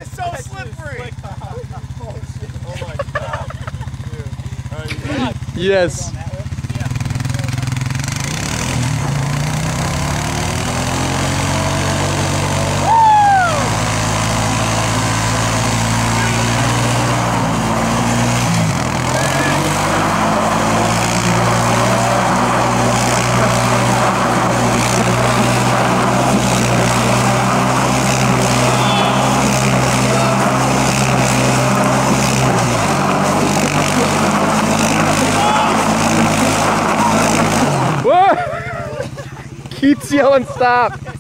It's so slippery. Oh my god. Dude. All right, you ready? Yes. Keeps yelling stop.